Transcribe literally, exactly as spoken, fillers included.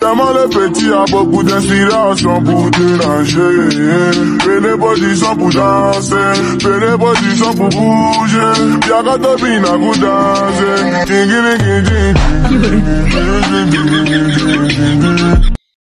Tellement le petit a beaucoup d'inspiration pour déranger. Prenez position pour danser, prenez position pour bouger. Y'a qu'à topine à vous danser.